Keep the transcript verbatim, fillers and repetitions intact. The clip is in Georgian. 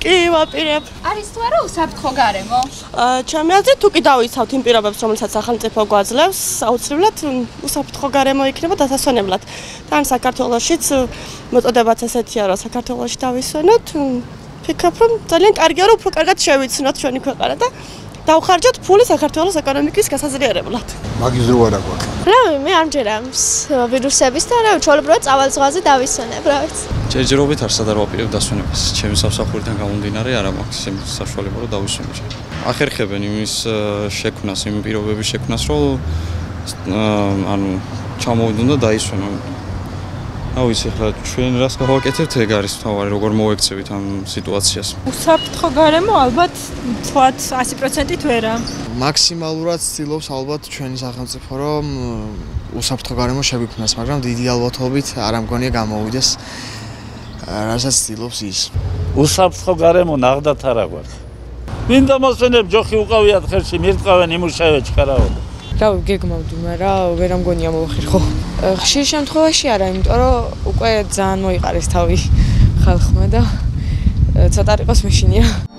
კი, ვაპირებ. არის თუ არა უსაფრთხო გარემო? ჩემი აზრით, თუ კი დავიცავთ იმ პირობებს, რომელსაც სახელმწიფო გვაძლევს, აუცილებლად უსაფრთხო გარემო იქნება დასასვენებლად. თან საქართველოშიც მოწოდებაც ესეთია, რომ საქართველოში დავისვენოთ. ვფიქრობ, რომ ძალიან კარგია, რომ უფრო კარგად შევიცნოთ ჩვენი ქვეყანა და დავხარჯოთ ფული საქართველოს ეკონომიკის გასაზრიერებლად. მაგის რო არა გვაქვს. რავი, მე ამჯერამს ვირუსების და რავი, ჩვეულებრივად წავალ-ზღვაზე დავისვენებ, რავი. ჯერჯერობით არ სადარ ვაპირებ დასვენებას. ჩემი სამსახურიდან გამომდინარე არ მაქვს იმის საშუალება, რომ დავისვენო. ახერხებენ იმის შექმნას, იმ პირობების შექმნას, რომ ანუ ჩამოვიდონ და დაისვენო. რა ვიცი, ახლა ჩვენ რას გავაკეთებთ, ეგ არის თავარი, როგორ მოვექცევით ამ სიტუაციას. უსაფრთხო გარემო ალბათ თქვათ ასი პროცენტით ვერა. მაქსიმალურად ცდილობს ალბათ ჩვენი სახელმწიფო, რომ უსაფრთხო გარემო შეგვიქმნას, მაგრამ დიდი ალბათობით არ ამგონია გამოვიდეს, რასაც ცდილობს ის. უსაფრთხო გარემო ნახდათ არა გვაქვს. ვინ დამასვენებ ჯოხი უყავიათ ხელში, მირტყავენ იმუშავე ჩქარაო. რავი, გეგმავდი, მაგრამ ვერ ამგონია მოვახერხო. ხშირ შემთხვევაში არა, იმიტომ რომ უკვე ძალიან მოიყარეს თავი ხალხმა და ცოტა რიყოს მეშინია.